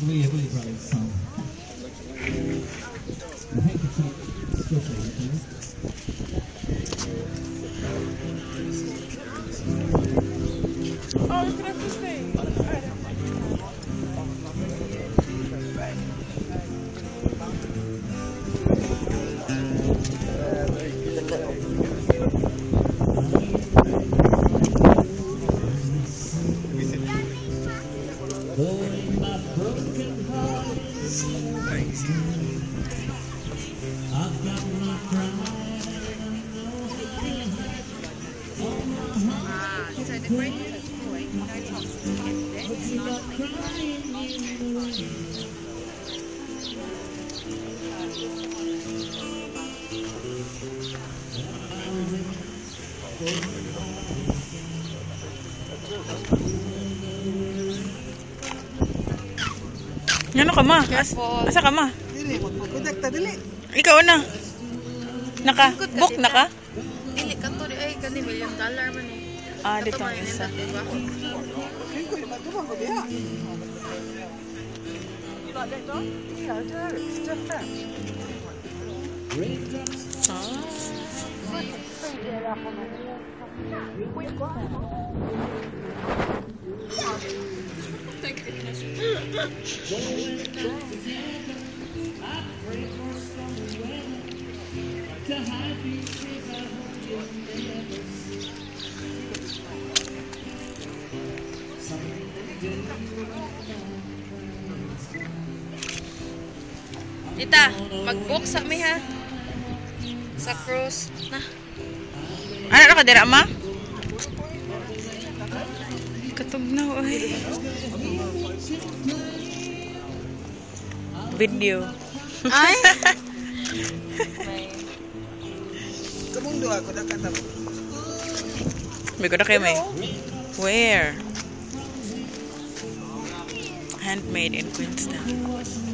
William Brothers song. I hate to talk scribbling, Oh, you could have to stay. Ano ka ma? Asa ka ma? Dili, magpagkudekta, dili. Ikaw na. Naka-book na ka? Dili ka to, ay $1 million man eh. Ah, dito ang isa. Diba? Okay, ko yung matubang ko diha. You like that dog? Yeah, it's different. Tita, mag-book sa mi ha. Sa cruise. Na. Ano na ka dira ma? Katugnaw ay. Video. Ay! Kamundo ako nakatapos. May ko na kayo may. Where? Handmade in Queenstown.